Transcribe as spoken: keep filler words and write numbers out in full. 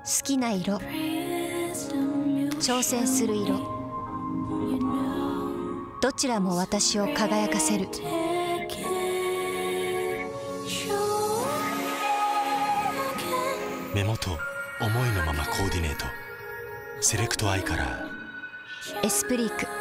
好きな色、挑戦する色、どちらも私を輝かせる。 目元思いのままコーディネート、セレクトアイカラー。 エスプリーク